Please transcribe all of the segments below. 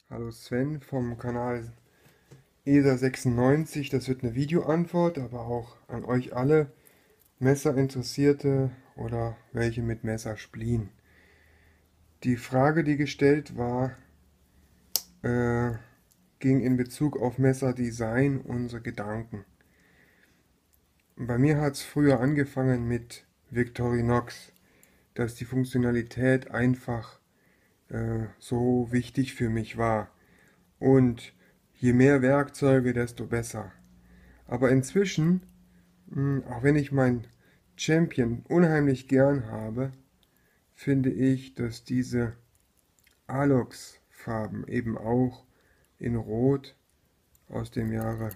Hallo Sven vom Kanal ESA96. Das wird eine Videoantwort, aber auch an euch alle Messerinteressierte oder welche mit Messer splien. Die Frage, die gestellt war, äh, ging in Bezug auf Messerdesign, unsere Gedanken. Bei mir hat es früher angefangen mit Victorinox, dass die Funktionalität einfach so wichtig für mich war. Und je mehr Werkzeuge, desto besser. Aber inzwischen, auch wenn ich mein Champion unheimlich gern habe, finde ich, dass diese Alox-Farben eben auch in Rot aus dem Jahre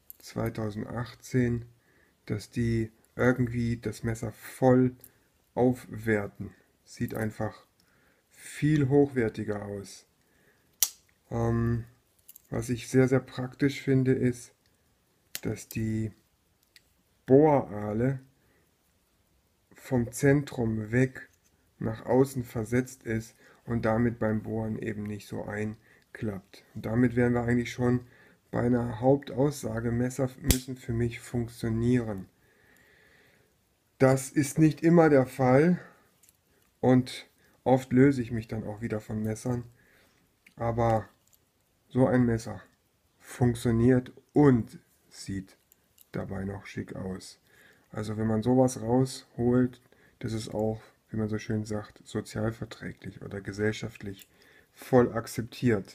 2018, dass die irgendwie das Messer voll aufwerten. Sieht einfach viel hochwertiger aus. Ähm, Was ich sehr, sehr praktisch finde, ist, dass die Bohrale vom Zentrum weg nach außen versetzt ist und damit beim Bohren eben nicht so einklappt. Und damit wären wir eigentlich schon bei einer Hauptaussage, Messer müssen für mich funktionieren. Das ist nicht immer der Fall und oft löse ich mich dann auch wieder von Messern, aber so ein Messer funktioniert und sieht dabei noch schick aus. Also wenn man sowas rausholt, das ist auch, wie man so schön sagt, sozialverträglich oder gesellschaftlich voll akzeptiert.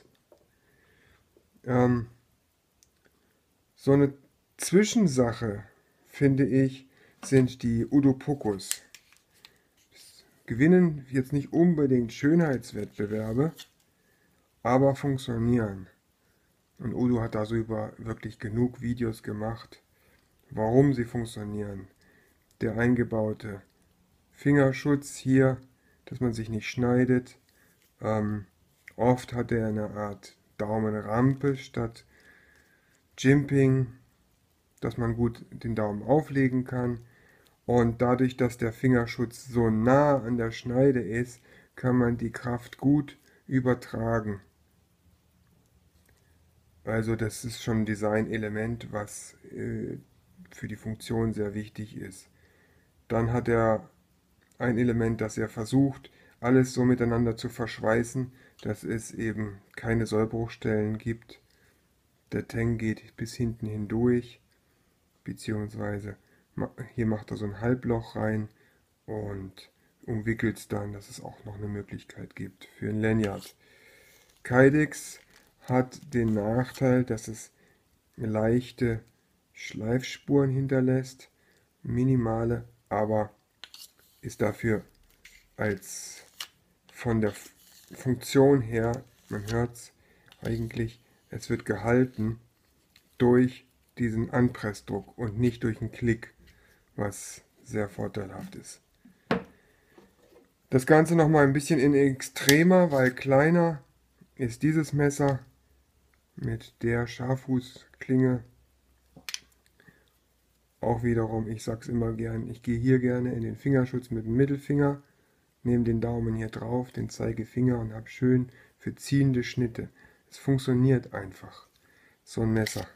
Ähm, so eine Zwischensache, finde ich, sind die Udo Pocos. Gewinnen jetzt nicht unbedingt Schönheitswettbewerbe, aber funktionieren. Und Udo hat darüber wirklich genug Videos gemacht, warum sie funktionieren. Der eingebaute Fingerschutz hier, dass man sich nicht schneidet. Oft hat er eine Art Daumenrampe statt Jimping, dass man gut den Daumen auflegen kann. Und dadurch, dass der Fingerschutz so nah an der Schneide ist, kann man die Kraft gut übertragen. Also das ist schon ein Designelement, was für die Funktion sehr wichtig ist. Dann hat er ein Element, das er versucht, alles so miteinander zu verschweißen, dass es eben keine Sollbruchstellen gibt. Der Tang geht bis hinten hindurch, beziehungsweise hier macht er so ein Halbloch rein und umwickelt es dann, dass es auch noch eine Möglichkeit gibt für ein Lanyard. Kydex hat den Nachteil, dass es leichte Schleifspuren hinterlässt, minimale, aber ist dafür als von der Funktion her, man hört es eigentlich, es wird gehalten durch diesen Anpressdruck und nicht durch einen Klick, was sehr vorteilhaft ist. Das Ganze nochmal ein bisschen in extremer, weil kleiner ist dieses Messer mit der Scharffußklinge. Auch wiederum, ich sag's immer gern, ich gehe hier gerne in den Fingerschutz mit dem Mittelfinger, nehme den Daumen hier drauf, den Zeigefinger und habe schön für ziehende Schnitte. Es funktioniert einfach, so ein Messer.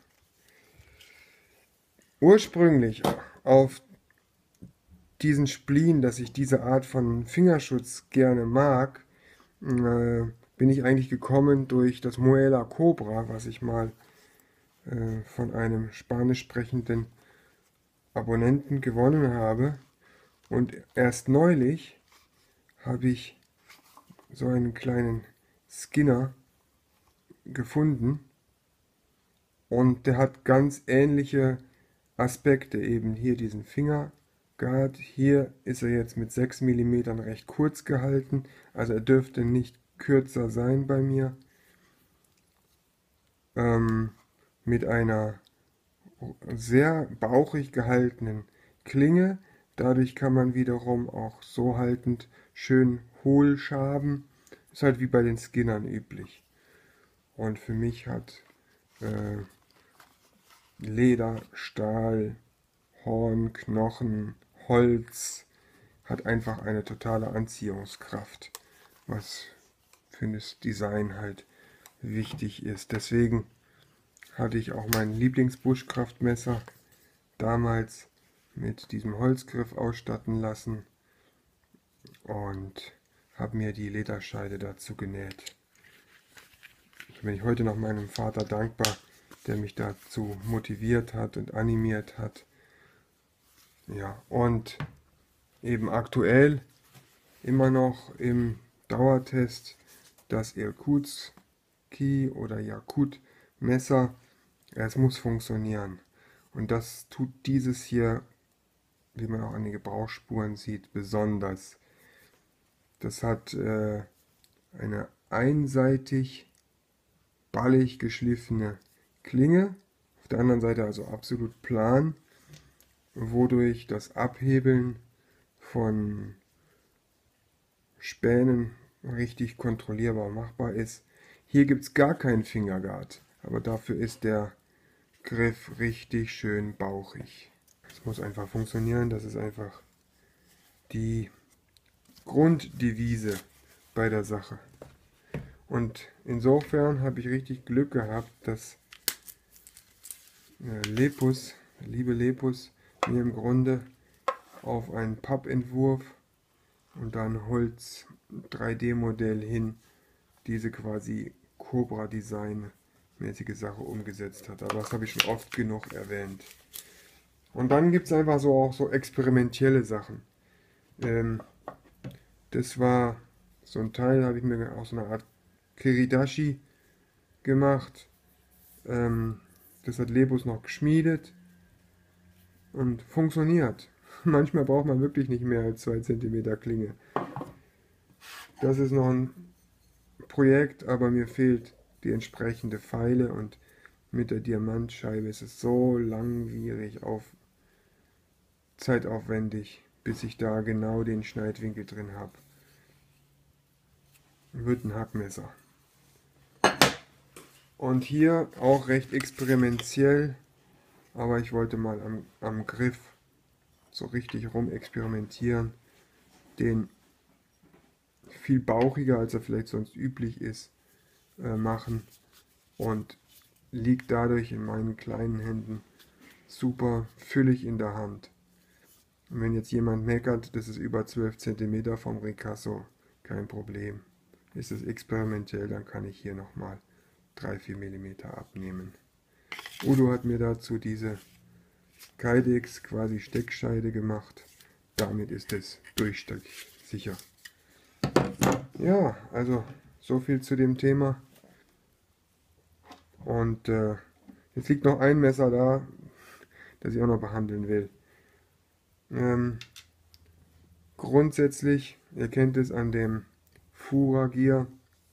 Ursprünglich auf diesen Spleen, dass ich diese Art von Fingerschutz gerne mag, bin ich eigentlich gekommen durch das Muela Cobra, was ich mal von einem spanisch sprechenden Abonnenten gewonnen habe. Und erst neulich habe ich so einen kleinen Skinner gefunden und der hat ganz ähnliche Aspekte, eben hier diesen Fingerguard, hier ist er jetzt mit 6 mm recht kurz gehalten, also er dürfte nicht kürzer sein bei mir, mit einer sehr bauchig gehaltenen Klinge, dadurch kann man wiederum auch so haltend schön hohl schaben, ist halt wie bei den Skinnern üblich. Und für mich hat Leder, Stahl, Horn, Knochen, Holz hat einfach eine totale Anziehungskraft, was für das Design halt wichtig ist. Deswegen hatte ich auch mein Lieblings-Bushcraft-Messer damals mit diesem Holzgriff ausstatten lassen und habe mir die Lederscheide dazu genäht. Da bin ich heute noch meinem Vater dankbar, der mich dazu motiviert hat und animiert hat. Ja, und eben aktuell immer noch im Dauertest das Irkutski oder Jakut Messer. Es muss funktionieren. Und das tut dieses hier, wie man auch an den Gebrauchsspuren sieht, besonders. Das hat eine einseitig ballig geschliffene Klinge, auf der anderen Seite also absolut plan, wodurch das Abhebeln von Spänen richtig kontrollierbar machbar ist. Hier gibt es gar keinen Fingerguard, aber dafür ist der Griff richtig schön bauchig. Es muss einfach funktionieren, das ist einfach die Grunddevise bei der Sache. Und insofern habe ich richtig Glück gehabt, dass Lepus, liebe Lepus, mir im Grunde auf einen Pappentwurf und dann Holz 3D-Modell hin diese quasi Cobra-Design-mäßige Sache umgesetzt hat. Aber das habe ich schon oft genug erwähnt. Und dann gibt es einfach so auch so experimentelle Sachen. Das war so ein Teil, habe ich mir aus einer Art Kiridashi gemacht. Das hat Lepus noch geschmiedet und funktioniert. Manchmal braucht man wirklich nicht mehr als 2 cm Klinge. Das ist noch ein Projekt, aber mir fehlt die entsprechende Feile und mit der Diamantscheibe ist es so langwierig zeitaufwendig, bis ich da genau den Schneidwinkel drin habe. Wird ein Hackmesser. Und hier auch recht experimentell, aber ich wollte mal am Griff so richtig rum experimentieren, den viel bauchiger, als er vielleicht sonst üblich ist, machen und liegt dadurch in meinen kleinen Händen super füllig in der Hand. Und wenn jetzt jemand meckert, das ist über 12 cm vom Ricasso, kein Problem. Ist es experimentell, dann kann ich hier nochmal 3-4 mm abnehmen. Udo hat mir dazu diese Kydex quasi Steckscheide gemacht. Damit ist es durchsicher. Ja, also so viel zu dem Thema. Und jetzt liegt noch ein Messer da, das ich auch noch behandeln will. Grundsätzlich, ihr kennt es an dem Fura Gear,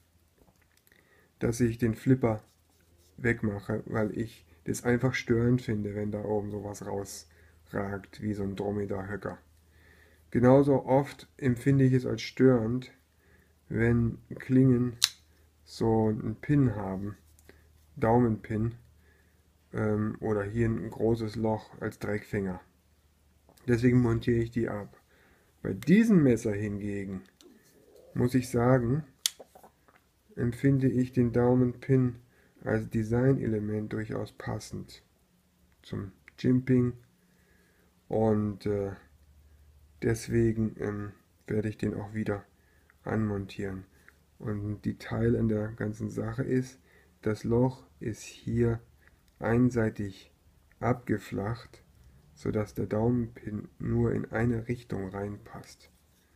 dass ich den Flipper wegmache, weil ich das einfach störend finde, wenn da oben sowas rausragt, wie so ein Dromedar-Höcker. Genauso oft empfinde ich es als störend, wenn Klingen so einen Pin haben, Daumenpin, oder hier ein großes Loch als Dreckfinger. Deswegen montiere ich die ab. Bei diesem Messer hingegen, muss ich sagen, empfinde ich den Daumenpin als Designelement durchaus passend zum Jimping und deswegen werde ich den auch wieder anmontieren. Und ein Detail an der ganzen Sache ist, das Loch ist hier einseitig abgeflacht, sodass der Daumenpin nur in eine Richtung reinpasst.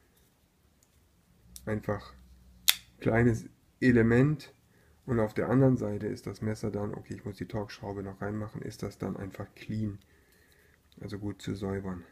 Einfach kleines Element. Und auf der anderen Seite ist das Messer dann, okay, ich muss die Torx-Schraube noch reinmachen, ist das dann einfach clean. Also gut zu säubern.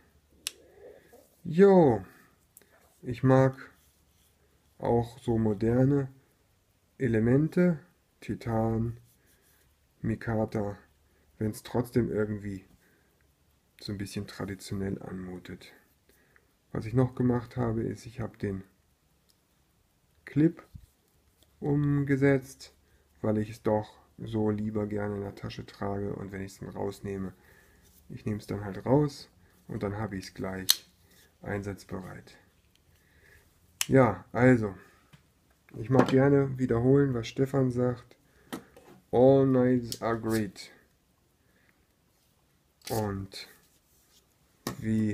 Jo, ich mag auch so moderne Elemente, Titan, Mikata, wenn es trotzdem irgendwie so ein bisschen traditionell anmutet. Was ich noch gemacht habe, ist, ich habe den Clip umgesetzt, weil ich es doch so lieber gerne in der Tasche trage und wenn ich es dann rausnehme, ich nehme es dann halt raus und dann habe ich es gleich einsatzbereit. Ja, also, ich mag gerne wiederholen, was Stefan sagt. All nights are great. Und wie,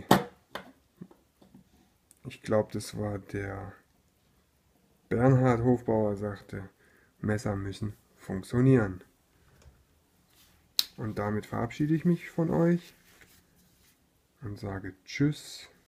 ich glaube, das war der Bernhard Hofbauer sagte, Messer müssen funktionieren. Und damit verabschiede ich mich von euch und sage Tschüss.